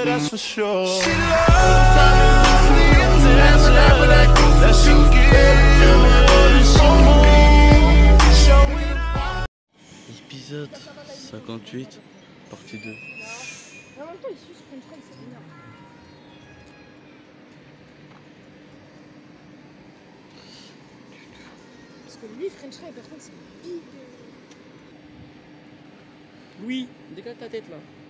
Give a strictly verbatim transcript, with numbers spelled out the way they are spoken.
that's for sure. She loves the attention that she gives when she moves. Showing up. Épisode cinquante-huit, partie deux. En même temps, il suce French Fry, c'est énorme. Parce que lui, French Fry, par contre, c'est big. Oui, décale ta tête là.